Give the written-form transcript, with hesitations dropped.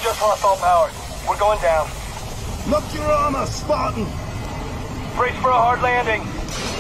just lost all power. We're going down. Look your armor, Spartan! Brace for a hard landing.